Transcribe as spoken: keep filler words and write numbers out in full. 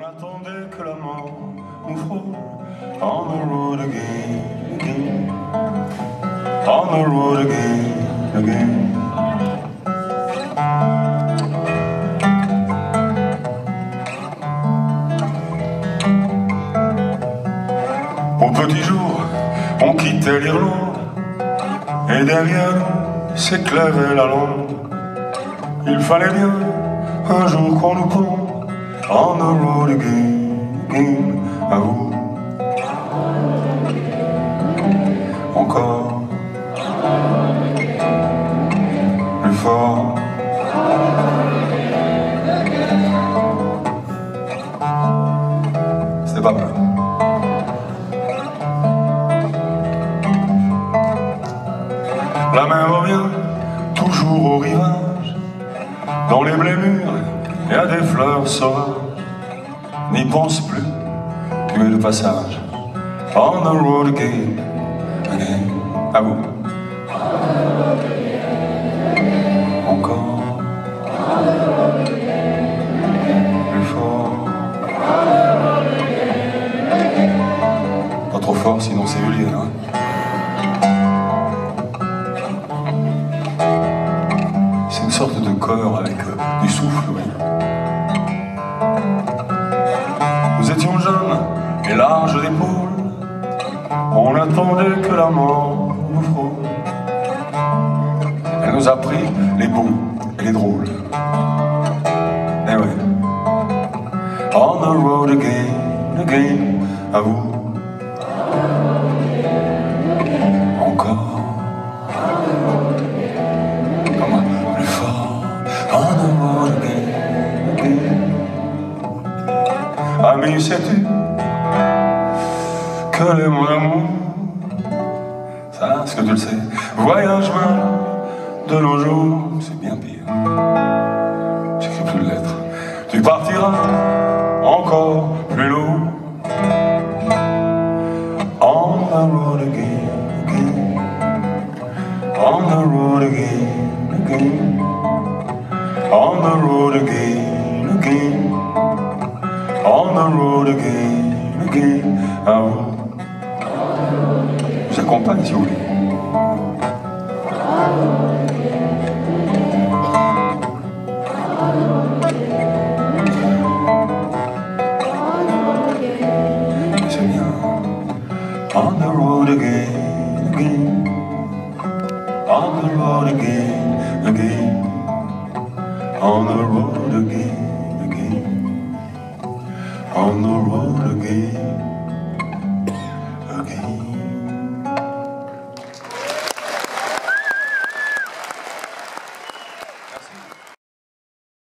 attendait que la mort nous frôle. On the road again, again. On the road again, again. Au petit jour, on quittait l'Irlande, et derrière nous s'éclairait la lande. Il fallait bien un jour qu'on nous pond. On the road again, again. À vous. Encore plus fort. C'était pas mal. La mer revient toujours au rivage. Dans les blés mûrs, il y a des fleurs sauvages. N'y pense plus, tu es de passage. On the road again, again. À vous. Encore plus fort. Pas trop fort, sinon c'est Julien, hein. C'est une sorte de corps avec euh, du souffle, oui. Nous étions jeunes et larges d'épaules. On attendait que la mort nous frôle. Elle nous a pris les bons et les drôles. Eh ouais. On the road again, again. À vous. Encore. Comment plus fort. On the road again, again. Ami, sais-tu quel est mon amour? Ça, est-ce que tu le sais? Voyage mal de nos jours, c'est bien pire. J'écris plus de lettres. Tu partiras encore plus lourd. On the road again, again. On the road again, again. On the road again, again. On the road again, again. Ah, je vous accompagne si vous voulez. C'est bien. On the road again, again. On the road again, again. On the road again, again. On the road again.